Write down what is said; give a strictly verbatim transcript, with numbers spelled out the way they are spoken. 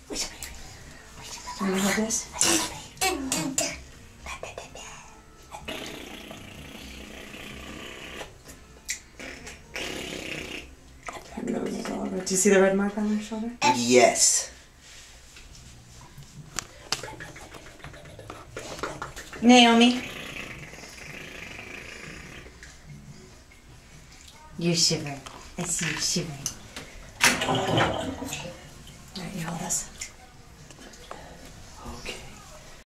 Can you hold this? Do you see the red mark on my shoulder? Yes. Naomi. You're shivering. I see you shivering. Alright, you hold this.